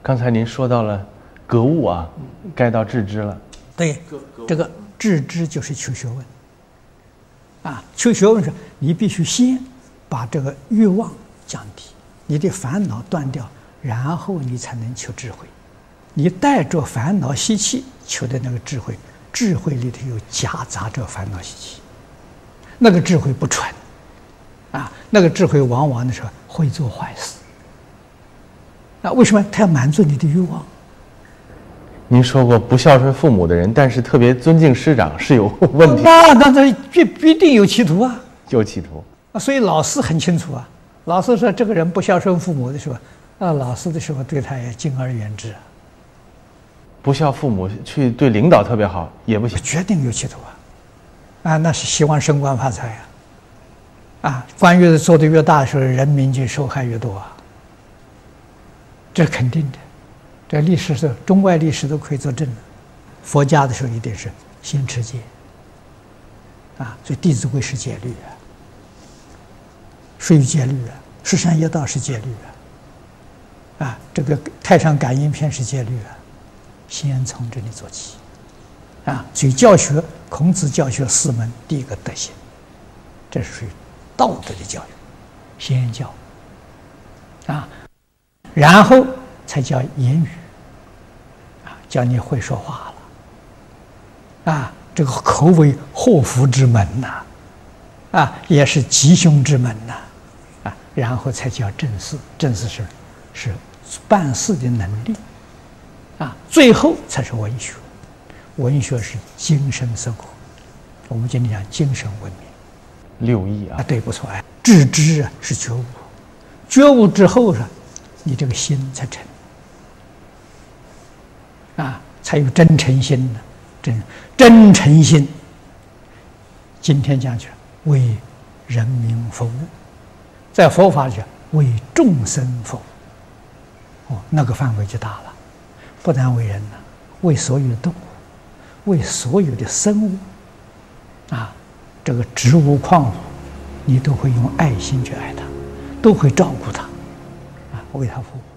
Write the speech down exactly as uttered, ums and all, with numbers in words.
刚才您说到了格物啊，该到致知了。 对，这个致知就是求学问。啊，求学问是，你必须先把这个欲望降低，你的烦恼断掉，然后你才能求智慧。你带着烦恼习气求的那个智慧，智慧里头有夹杂着烦恼习气，那个智慧不纯，啊，那个智慧往往的时候会做坏事。那为什么他要满足你的欲望？ 您说过，不孝顺父母的人，但是特别尊敬师长是有问题。 那那这必必定有企图啊， 有企图。 所以老师很清楚啊。老师说这个人不孝顺父母的时候，那老师的时候对他也敬而远之啊。 不孝父母去对领导特别好也不行， 决定有企图啊！啊，那是希望升官发财呀！啊，官越做得越大的时候，人民就受害越多啊。这肯定的。这历史是中外历史都可以作证的。佛家的时候一定是先持戒啊，所以《弟子规》是戒律啊，属于戒律啊，十善业道是戒律啊，啊，这个《太上感应篇》是戒律啊，先从这里做起啊。所以教学，孔子教学四门，第一个德行，这是属于道德的教育，先教啊，然后才教言语。叫你会说话了，啊，这个口为祸福之门呐，啊，也是吉凶之门呐，啊，然后才叫正事，正事是是办事的能力，啊，最后才是文学，文学是精神生活，我们今天讲精神文明， 六艺啊， 啊，对，不错，哎，致知啊是觉悟，觉悟之后呢，你这个心才成。啊，才有真诚心呢，真真诚心。今天讲起来，为人民服务，在佛法讲为众生服务，哦，那个范围就大了，不但为人呢，为所有的动物，为所有的生物，啊，这个植物矿物，你都会用爱心去爱它，都会照顾它，啊，为它服务。